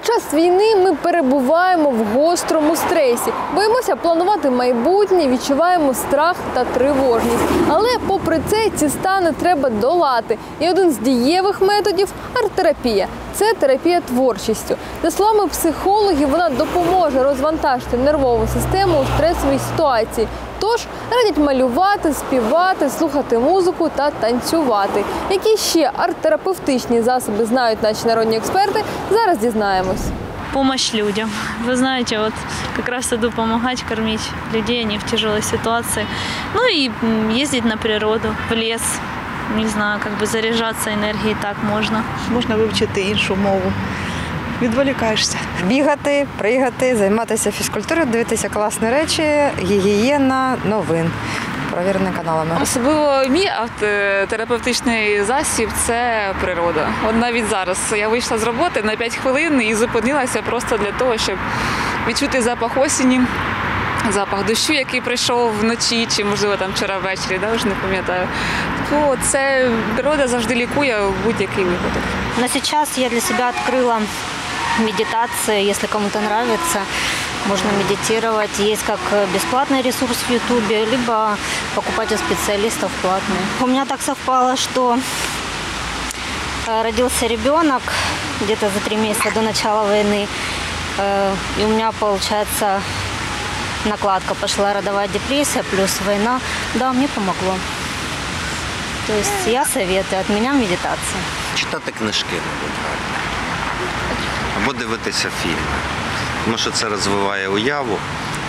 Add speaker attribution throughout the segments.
Speaker 1: час війни ми перебуваємо в гострому стресі. Боїмося планувати майбутнє, відчуваємо страх та тривожність. Але попри це ці стани треба долати. І один з дієвих методів – арт-терапія. Це терапія творчістю. За словами психологів, вона допоможе розвантажити нервову систему у стресовій ситуації. Тож радять малювати, співати, слухати музику та танцювати. Які ще арт-терапевтичні засоби знають наші народні експерти, зараз дізнаємось.
Speaker 2: Помощь людям. Вы знаете, вот как раз иду помогать, кормить людей, они в тяжелой ситуации. Ну и ездить на природу, в лес. Не знаю, как бы заряжаться энергией так можно.
Speaker 3: Можна вивчити іншу мову. Відволікаєшся.
Speaker 4: Бігати, пригати, займатися фізкультурою, дивитися класні речі, гігієна, новин. Провірені каналами.
Speaker 5: Особливо мій терапевтичний засіб – це природа. От навіть зараз я вийшла з роботи на 5 хвилин і зупинилася просто для того, щоб відчути запах осені, запах дощу, який прийшов вночі, чи, можливо, там вчора ввечері, вже не пам'ятаю. То це природа завжди лікує в будь-який випадок.
Speaker 6: Но сейчас я для себя открыла медитации, если кому-то нравится, можно медитировать. Есть как бесплатный ресурс в Ютубе, либо покупать у специалистов платные. У меня так совпало, что родился ребенок где-то за 3 месяца до начала войны, и у меня, получается, накладка пошла, родовая депрессия плюс война. Да, мне помогло. То есть я советую, от меня медитация.
Speaker 7: Читати книжки, мабуть, гарно. Або дивитися фільми. Тому що це розвиває уяву,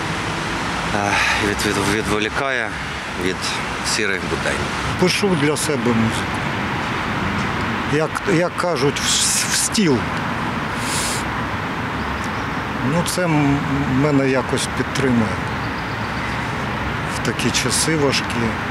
Speaker 7: відволікає від сірих будень.
Speaker 8: Пишу для себе музику. Як кажуть, в стіл. Це мене якось підтримує. В такі часи важкі.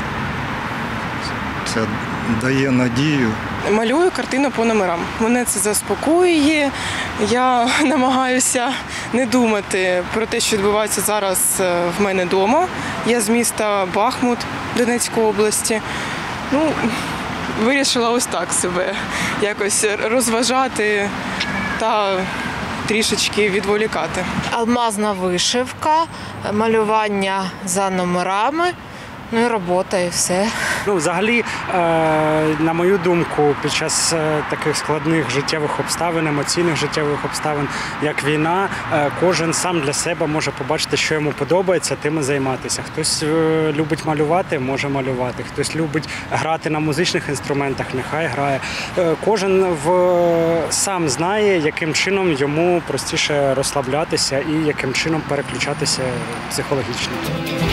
Speaker 8: Це дає надію.
Speaker 9: Малюю картину по номерам. Мене це заспокоює. Я намагаюся не думати про те, що відбувається зараз в мене вдома. Я з міста Бахмут Донецької області. Вирішила ось так себе якось розважати та трішечки відволікати.
Speaker 10: Алмазна вишивка, малювання за номерами, і робота, і все.
Speaker 11: Взагалі, на мою думку, під час таких складних життєвих обставин, емоційних життєвих обставин, як війна, кожен сам для себе може побачити, що йому подобається, тим і займатися. Хтось любить малювати, може малювати. Хтось любить грати на музичних інструментах, нехай грає. Кожен сам знає, яким чином йому простіше розслаблятися і яким чином переключатися психологічно.